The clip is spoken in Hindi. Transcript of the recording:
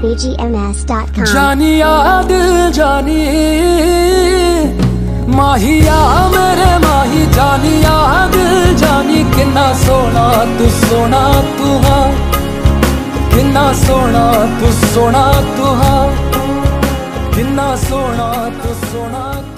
bgms.com। जानिया दिल जानी माहिया मेरे माही, जानिया दिल जानी किन्ना सोना तू हाँ, किन्ना सोना तू हाँ, किन्ना सोना तू